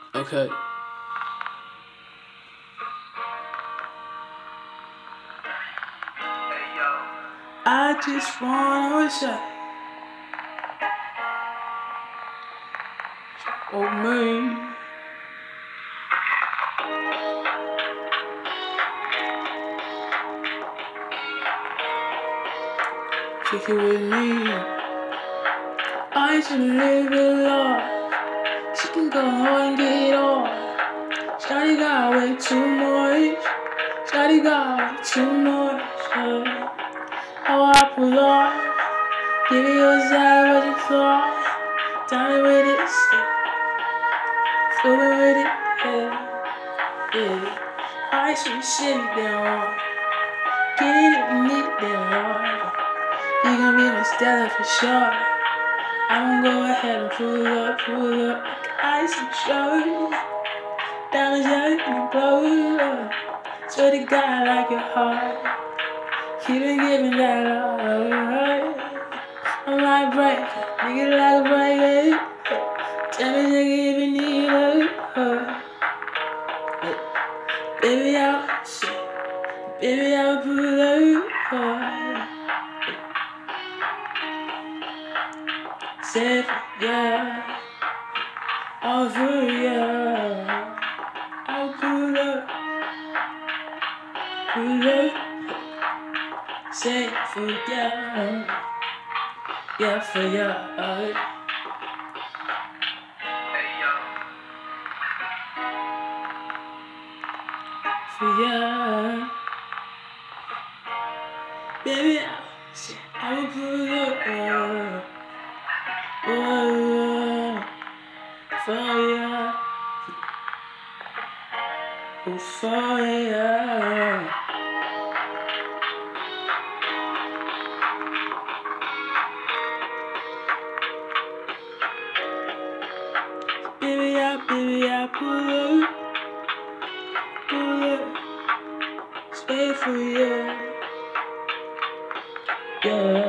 Okay. I just wanna say, oh man, kick it with me. I should live it life. She can go and get off. Shawty got way too much. Shawty got way too much. Yeah. Oh, I pull off. Give it your side what you thought. Down with it, fooling with it, yeah. I should sit it down. Get it if you need it down. You gon' be my Stella for sure. I'm gonna go ahead and pull up like ice and show. Diamonds out and blow. Swear to God, I like your heart. Keep it giving that love. I'm like break, nigga like a break. Tell me nigga if you need love. Baby, I'll pull up. Say yeah, I'll pull ya. I'll pull up. Say for ya, yeah for ya. For ya, baby, I will pull up. Oh, for ya, oh for ya. Baby, I pull up, stay for you, yeah.